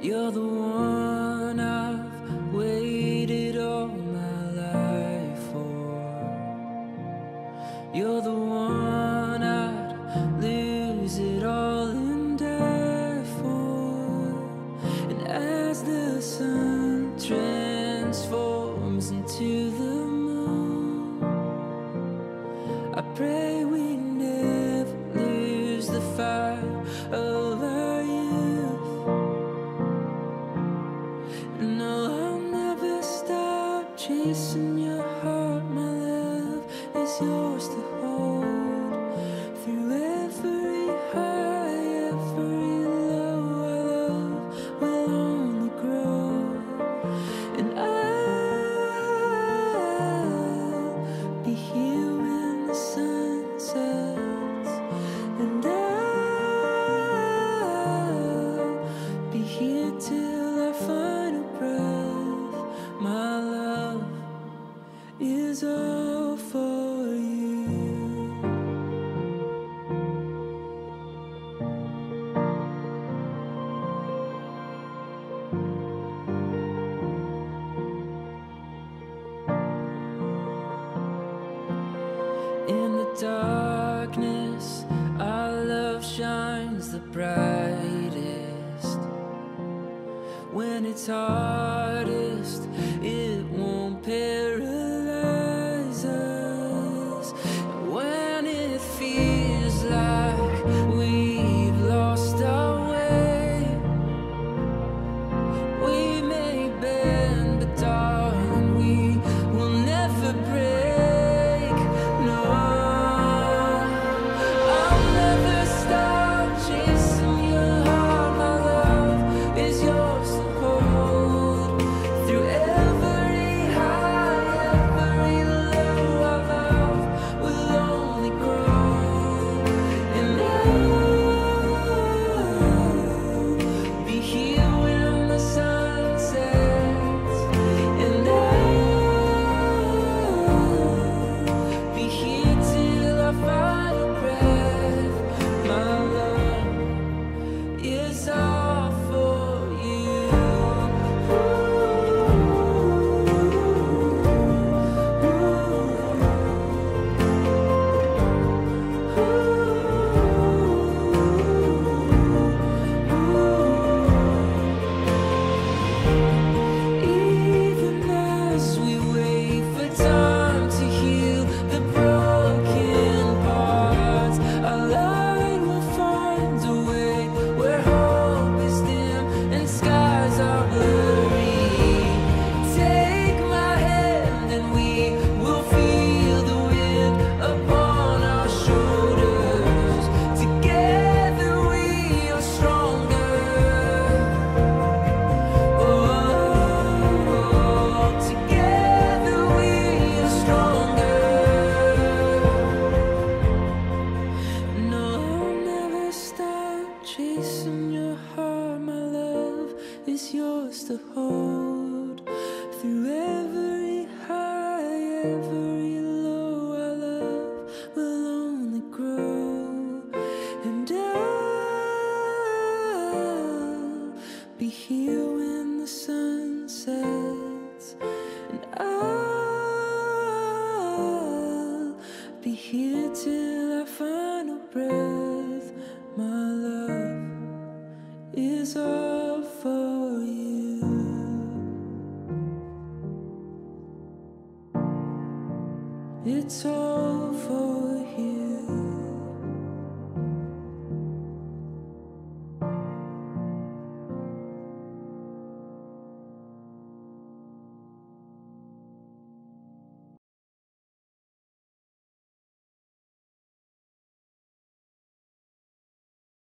You're the one I've waited all my life for. You're the one I'd lose it all and die for. And as the sun transforms into the moon, I pray we never lose the fire of our youth. No, I'll never stop chasing your heart. My love is yours to hold through every high, every low. Our love will only grow, and I'll be here when the sun sets, and I'll be here till our final breath. My love is all for you. In the darkness, our love shines the brightest. When it's hardest, it won't paralyze us. And when it feels like we've lost our way, we may bend, but darling, we will never break. No, I'll never stop chasing your heart. My love is yours to hold through every high, every low. Our love will only grow, and I'll be here when the sun sets, and I'll be here till our final breath. My love is all for you. Even as we wait for time to heal the broken parts, our light will find a way where hope is dim and skies are blurry. Take my hand and we will feel the wind upon our shoulders. Together we are stronger. Oh, together we are stronger. No, I'll never stop chasing your heart. My love is yours to hold through every high, every low. Our love will only grow, and I'll be here when the sun sets, and I'll be here till our final breath. My love is all for you. It's all for you.